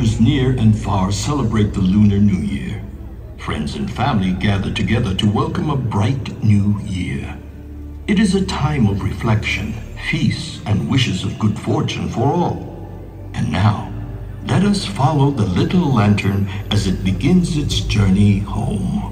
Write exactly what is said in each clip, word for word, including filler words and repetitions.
Cultures near and far celebrate the Lunar New Year. Friends and family gather together to welcome a bright new year. It is a time of reflection, feasts, and wishes of good fortune for all. And now, let us follow the little lantern as it begins its journey home.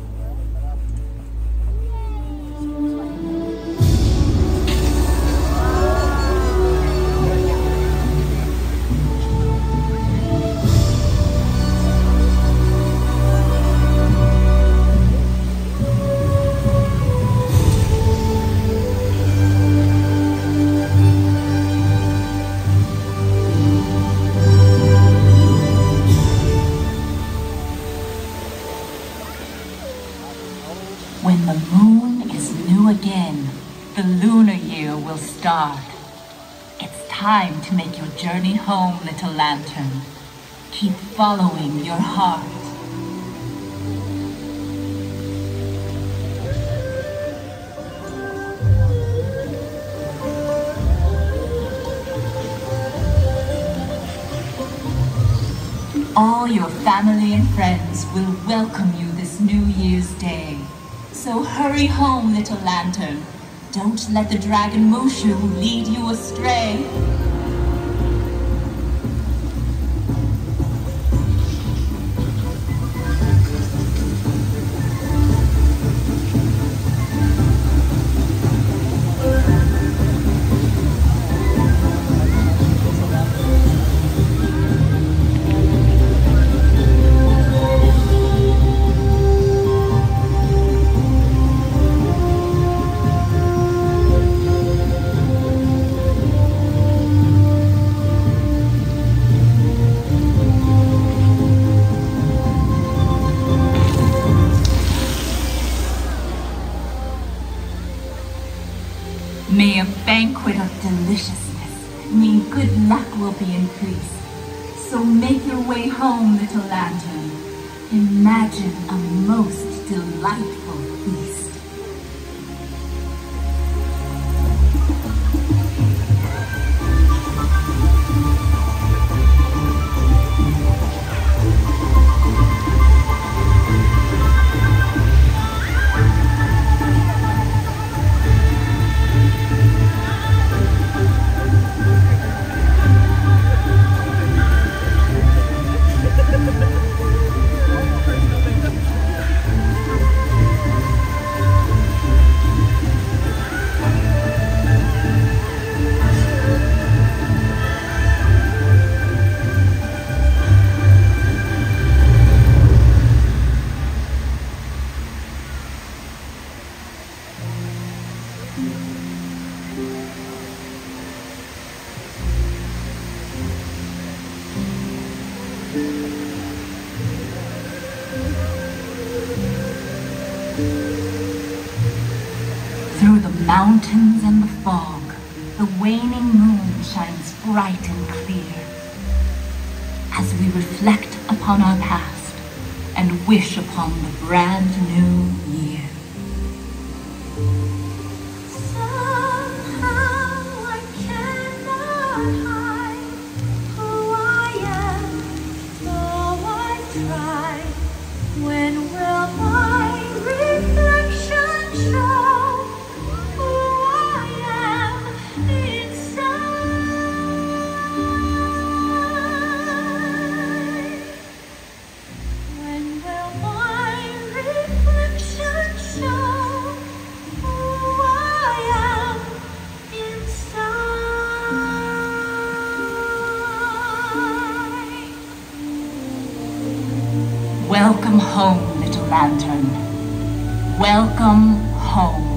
When the moon is new again, the lunar year will start. It's time to make your journey home, little lantern. Keep following your heart. All your family and friends will welcome you this New Year's Day. So hurry home, little lantern. Don't let the dragon Mushu lead you astray. May a banquet of deliciousness mean good luck will be increased. So make your way home, little lantern. Imagine a most delightful feast. Through the mountains and the fog, the waning moon shines bright and clear. As we reflect upon our past and wish upon the brand new year. Welcome home, little lantern. Welcome home.